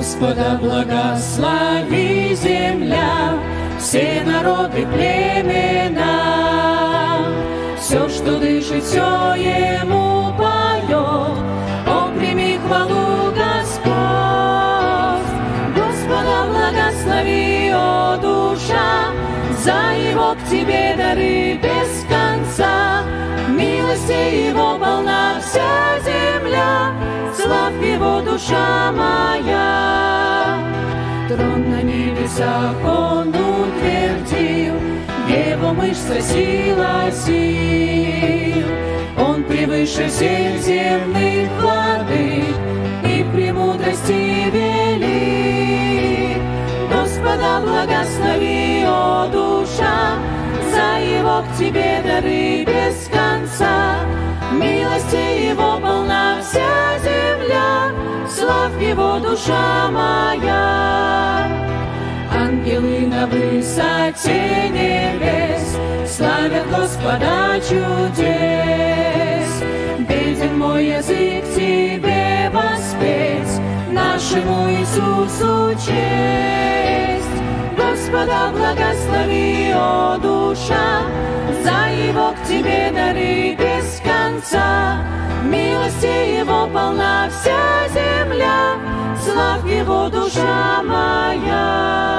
Господа благослови земля, все народы, племена, все, что дышит, все Ему поет. О, прими хвалу, Господь! Господа благослови, о душа, за Его к Тебе дары без конца. Милости Его полна вся земля, славь Его, душа моя. Трон на небесах Он утвердил, в Его мышцах сила сил. Он превыше всех земных владык и премудрости велик. Господа благослови, о душа, за Его к Тебе дары без конца. Милости Его полна вся земля, славь Его, душа моя. Ангелы на высоте небес славят Господа чудес. Беден мой язык Тебе воспеть, нашему Иисусу честь. Господа благослови, о душа, за Его к Тебе дары без конца. Милости Его полна вся земля, славь Его, душа моя.